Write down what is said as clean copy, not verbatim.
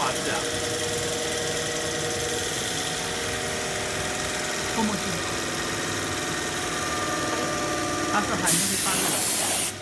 画室啊？泡沫剧，它是含那个大热的。